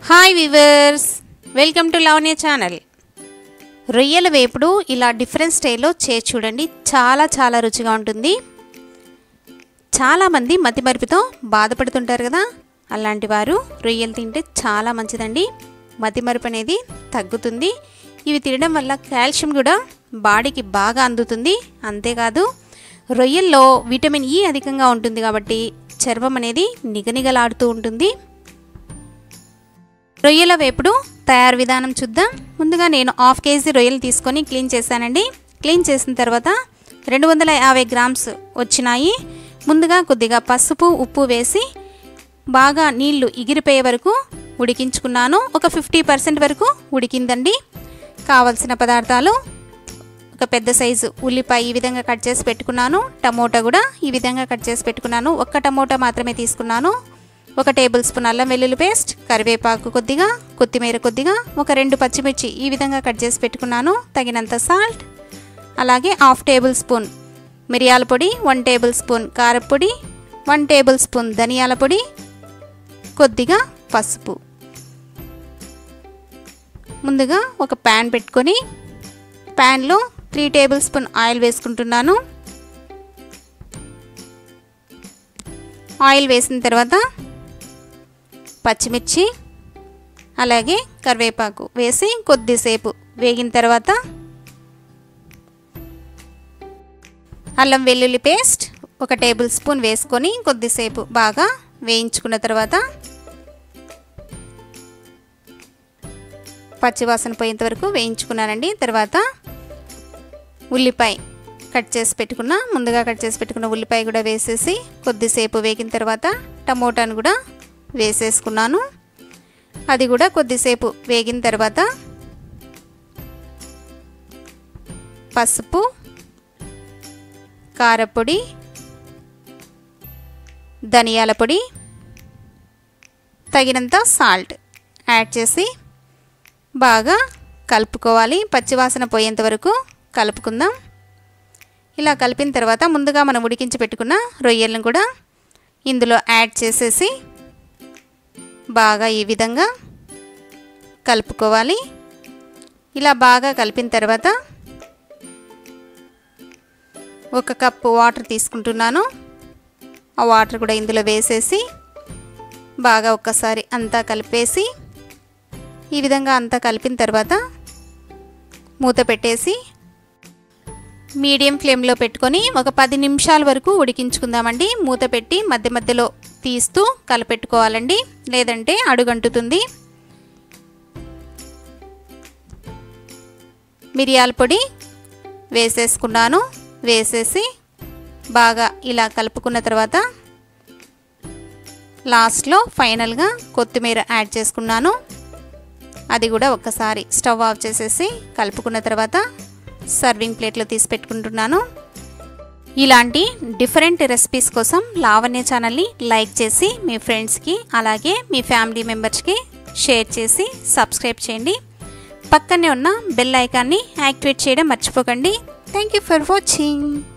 Hi viewers, welcome to Lavanya channel. రొయ్యల వేపుడు ఇలా డిఫరెంట్ స్టైల్లో చేసి చూడండి. చాలా రుచిగా ఉంటుంది. చాలామంది మతిమరుపుతో బాధపడుతుంటారు కదా, అలాంటి వారు రొయ్యలు తింటే చాలా మంచిదండి. మతిమరుపు అనేది తగ్గుతుంది. ఇవి తినడం వల్ల కాల్షియం కూడా బాడీకి బాగా అందుతుంది. అంతేకాదు రొయ్యల్లో విటమిన్ ఈ అధికంగా ఉంటుంది కాబట్టి చర్మం అనేది నిగనిగలాడుతూ ఉంటుంది. రొయ్యల వేపుడు తయారు విధానం చూద్దాం. ముందుగా నేను 1/2 kg రొయ్యలు తీసుకొని క్లీన్ చేశానండి. క్లీన్ చేసిన తర్వాత 250 గ్రామ్స్ వచ్చినాయి. ముందుగా కొద్దిగా పసుపు ఉప్పు వేసి బాగా నీళ్లు ఎగిరిపోయే వరకు ఉడికించుకున్నాను. ఒక 50% వరకు ఉడికిందండి. కావలసిన పదార్థాలు: ఒక పెద్ద సైజు ఉల్లిపాయ ఈ విధంగా కట్ చేసి పెట్టుకున్నాను. టమోటా కూడా ఈ విధంగా కట్ చేసి పెట్టుకున్నాను. ఒక్క టమోటా మాత్రమే తీసుకున్నాను. 1 టేబుల్ స్పూన్ అల్లం వెల్లుల్లి పేస్ట్, కరివేపాకు కొద్దిగా, కొత్తిమీర కొద్దిగా, ఒక 2 పచ్చిమిర్చి ఈ విధంగా కట్ చేసి పెట్టుకున్నాను. తగినంత సాల్ట్, అలాగే 1/2 టేబుల్ స్పూన్ మిరియాల పొడి, 1 టేబుల్ స్పూన్ కారపొడి, 1 టేబుల్ స్పూన్ ధనియాల పొడి, కొద్దిగా పసుపు. ముందుగా ఒక ప్యాన్ పెట్టుకొని ప్యాన్లో 3 టేబుల్ స్పూన్ ఆయిల్ వేసుకుంటున్నాను. ఆయిల్ వేసిన తర్వాత పచ్చిమిర్చి అలాగే కరివేపాకు వేసి కొద్దిసేపు వేగిన తర్వాత అల్లం వెల్లుల్లి పేస్ట్ 1 టేబుల్ స్పూన్ వేసుకొని కొద్దిసేపు బాగా వేయించుకున్న తర్వాత పచ్చివాసన పోయేంత వరకు వేయించుకున్నానండి. తర్వాత ఉల్లిపాయ ముందుగా కట్ చేసి పెట్టుకున్న ఉల్లిపాయ కూడా వేసేసి కొద్దిసేపు వేగిన తర్వాత టమోటాను కూడా వేసేసుకున్నాను. అది కూడా కొద్దిసేపు వేగిన తర్వాత పసుపు, కారపొడి, ధనియాల పొడి, తగినంత సాల్ట్ యాడ్ చేసి బాగా కలుపుకోవాలి. పచ్చివాసన పోయేంత వరకు కలుపుకుందాం. ఇలా కలిపిన తర్వాత ముందుగా మనం ఉడికించి పెట్టుకున్న రొయ్యలను కూడా ఇందులో యాడ్ చేసేసి బాగా ఈ విధంగా కలుపుకోవాలి. ఇలా బాగా కలిపిన తర్వాత 1 కప్పు వాటర్ తీసుకుంటున్నాను. ఆ వాటర్ కూడా ఇందులో వేసేసి బాగా ఒక్కసారి అంతా కలిపేసి ఈ విధంగా అంతా కలిపిన తర్వాత మూత పెట్టేసి మీడియం ఫ్లేమ్లో పెట్టుకొని ఒక 10 నిమిషాల వరకు ఉడికించుకుందామండి. మూత పెట్టి మధ్య మధ్యలో తీస్తూ కలపెట్టుకోవాలండి, లేదంటే అడుగంటుతుంది. మిరియాల పొడి వేసేసుకున్నాను. వేసేసి బాగా ఇలా కలుపుకున్న తర్వాత లాస్ట్లో ఫైనల్గా కొత్తిమీర యాడ్ చేసుకున్నాను. అది కూడా ఒక్కసారి స్టవ్ ఆఫ్ చేసేసి కలుపుకున్న తర్వాత సర్వింగ్ ప్లేట్లో తీసి పెట్టుకుంటున్నాను. ఇలాంటి డిఫరెంట్ రెసిపీస్ కోసం లావణ్య ఛానల్ని లైక్ చేసి మీ ఫ్రెండ్స్కి అలాగే మీ ఫ్యామిలీ మెంబర్స్కి షేర్ చేసి సబ్స్క్రైబ్ చేయండి. పక్కనే ఉన్న బెల్ ఐకాన్ని యాక్టివేట్ చేయడం మర్చిపోకండి. Thank you for watching.